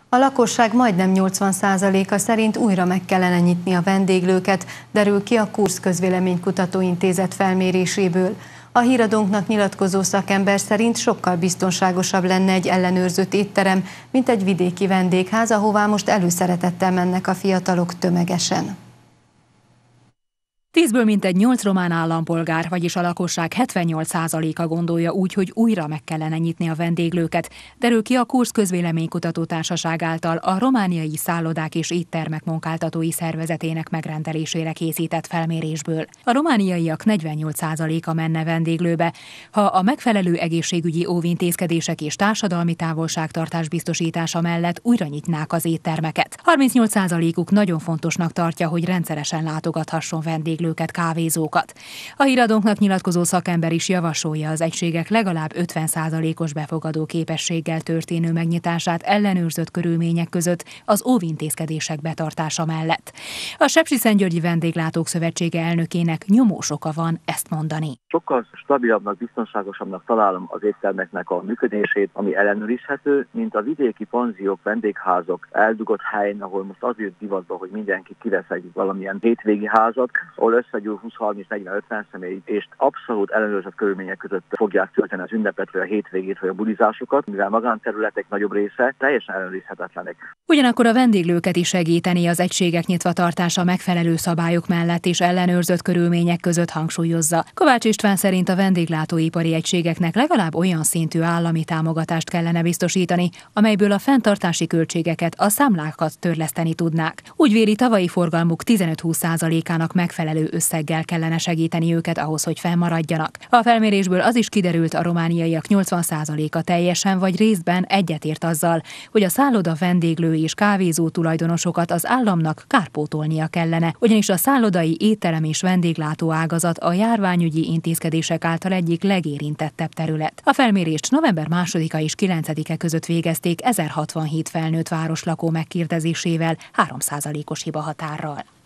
A lakosság majdnem 80%-a szerint újra meg kellene nyitni a vendéglőket, derül ki a Kursz Közvéleménykutató Intézet felméréséből. A híradónknak nyilatkozó szakember szerint sokkal biztonságosabb lenne egy ellenőrzött étterem, mint egy vidéki vendégház, ahová most előszeretettel mennek a fiatalok tömegesen. 10-ből mintegy 8 román állampolgár, vagyis a lakosság 78%-a gondolja úgy, hogy újra meg kellene nyitni a vendéglőket, derül ki a Kursz Közvéleménykutató Társaság által a romániai szállodák és éttermek munkáltatói szervezetének megrendelésére készített felmérésből. A romániaiak 48%-a menne vendéglőbe, ha a megfelelő egészségügyi óvintézkedések és társadalmi távolságtartás biztosítása mellett újra nyitnák az éttermeket. 38%-uk nagyon fontosnak tartja, hogy rendszeresen látogathasson vendéglőket, kávézókat. A híradónknak nyilatkozó szakember is javasolja az egységek legalább 50%-os befogadó képességgel történő megnyitását ellenőrzött körülmények között az óvintézkedések betartása mellett. A Sepsiszentgyörgyi Vendéglátók Szövetsége elnökének nyomós oka van ezt mondani. Sokkal stabilabbnak, biztonságosabbnak találom az éttermeknek a működését, ami ellenőrizhető, mint a vidéki panziók, vendégházak eldugott helyen, ahol most az jött divatba, hogy mindenki kivesz egy valamilyen hétvégi házat, ahol összegyűl 20-30-40-50 személy, és abszolút ellenőrzött körülmények között fogják tölteni az ünnepet, vagy a hétvégét, vagy a bulizásokat, mivel magánterületek nagyobb része teljesen ellenőrizhetetlenek. Ugyanakkor a vendéglőket is segíteni az egységek nyitva tartása megfelelő szabályok mellett és ellenőrzött körülmények között, hangsúlyozza. Kovács István szerint a vendéglátóipari egységeknek legalább olyan szintű állami támogatást kellene biztosítani, amelyből a fenntartási költségeket, a számlákat törleszteni tudnák. Úgy véli, tavalyi forgalmuk 15-20%-ának megfelelő összeggel kellene segíteni őket ahhoz, hogy fennmaradjanak. A felmérésből az is kiderült, a romániaiak 80%-a teljesen vagy részben egyetért azzal, hogy a szálloda, vendéglő és kávézó tulajdonosokat az államnak kárpótolnia kellene, ugyanis a szállodai, étterem és vendéglátó ágazat a járványügyi intézkedések által egyik legérintettebb terület. A felmérést november 2-a és 9-e között végezték 1067 felnőtt városlakó megkérdezésével 3%-os hibahatárral.